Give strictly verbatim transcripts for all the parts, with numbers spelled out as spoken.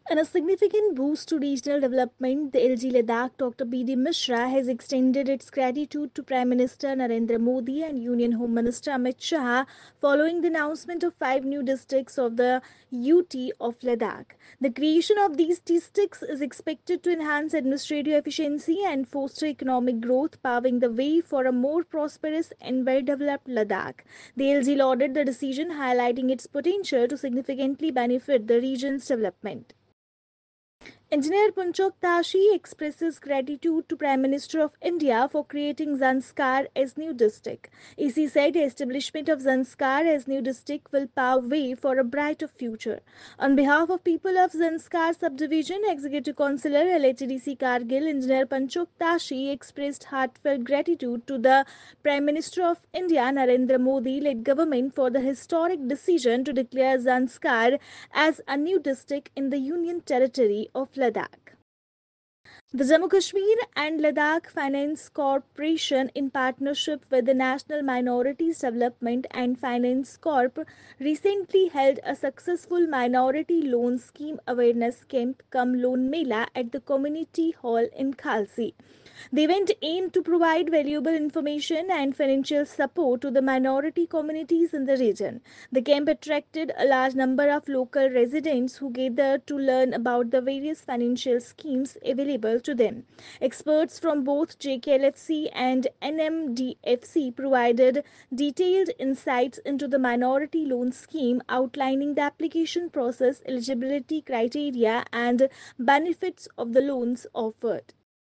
And a significant boost to regional development, the L G Ladakh Doctor B D Mishra has extended its gratitude to Prime Minister Narendra Modi and Union Home Minister Amit Shah following the announcement of five new districts of the U T of Ladakh. The creation of these districts is expected to enhance administrative efficiency and foster economic growth, paving the way for a more prosperous and well developed Ladakh. The L G lauded the decision, highlighting its potential to significantly benefit the region's development. Engineer Punchok Tashi expresses gratitude to Prime Minister of India for creating Zanskar as new district. E C said the establishment of Zanskar as new district will pave way for a brighter future. On behalf of people of Zanskar subdivision, Executive Councillor L H D C Kargil, Engineer Punchok Tashi expressed heartfelt gratitude to the Prime Minister of India Narendra Modi-led government for the historic decision to declare Zanskar as a new district in the Union Territory of Ladakh. The Jammu Kashmir and Ladakh Finance Corporation, in partnership with the National Minorities Development and Finance Corp, recently held a successful minority loan scheme awareness camp cum loan mela at the community hall in Khalsi. The event aimed to provide valuable information and financial support to the minority communities in the region. The camp attracted a large number of local residents who gathered to learn about the various financial schemes available to them. Experts from both J K L F C and N M D F C provided detailed insights into the minority loan scheme, outlining the application process, eligibility criteria, and benefits of the loans offered.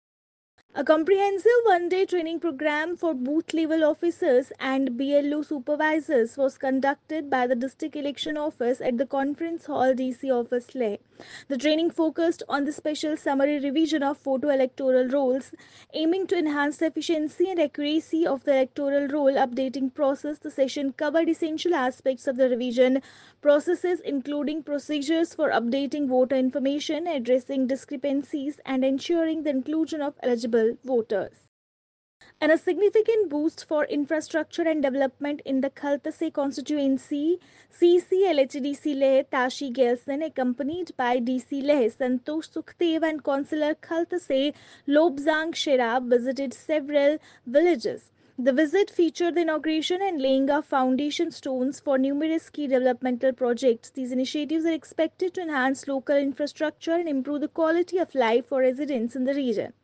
A comprehensive one-day training program for booth-level officers and B L O supervisors was conducted by the District Election Office at the Conference Hall D C Office Leh. The training focused on the special summary revision of photo electoral rolls, aiming to enhance the efficiency and accuracy of the electoral roll updating process. The session covered essential aspects of the revision processes, including procedures for updating voter information, addressing discrepancies, and ensuring the inclusion of eligible voters. And a significant boost for infrastructure and development in the Khaltase constituency, C C L H D C Leh Tashi Gelson, accompanied by D C Leh Santosh Sukhdev and Councillor Khaltase Lobzang Sherab, visited several villages. The visit featured the inauguration and laying of foundation stones for numerous key developmental projects. These initiatives are expected to enhance local infrastructure and improve the quality of life for residents in the region.